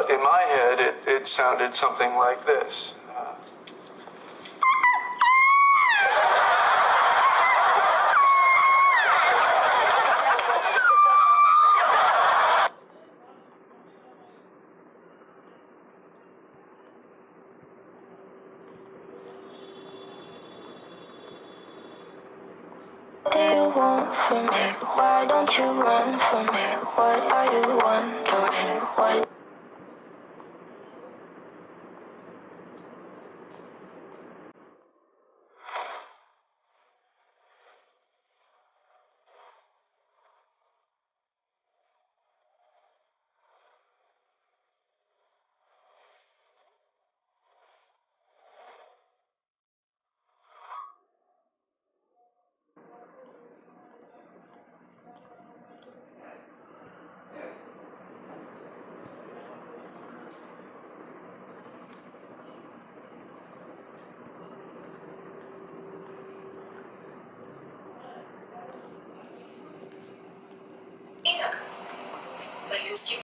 in my head, it sounded something like this. What do you want from me? Why don't you run from me? What are you wondering? What?